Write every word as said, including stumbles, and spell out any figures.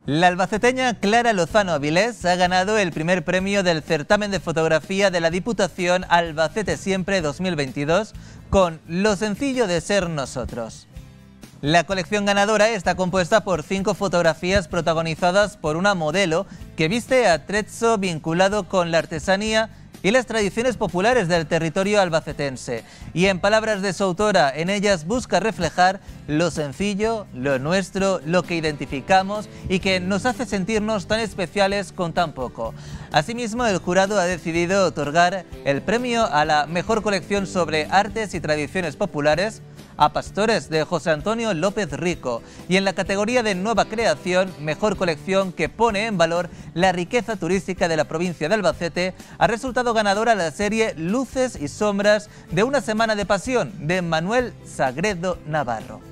La albaceteña Clara Lozano Avilés ha ganado el primer premio del certamen de fotografía de la Diputación Albacete Siempre dos mil veintidós con Lo sencillo de ser nosotros. La colección ganadora está compuesta por cinco fotografías protagonizadas por una modelo que viste atrezzo vinculado con la artesanía y las tradiciones populares del territorio albacetense. Y en palabras de su autora, en ellas busca reflejar lo sencillo, lo nuestro, lo que identificamos y que nos hace sentirnos tan especiales con tan poco. Asimismo, el jurado ha decidido otorgar el premio a la mejor colección sobre artes y tradiciones populares a Pastores, de José Antonio López Rico, y en la categoría de nueva creación, mejor colección que pone en valor la riqueza turística de la provincia de Albacete, ha resultado ganadora la serie Luces y sombras de una semana de pasión, de Manuel Sagredo Navarro.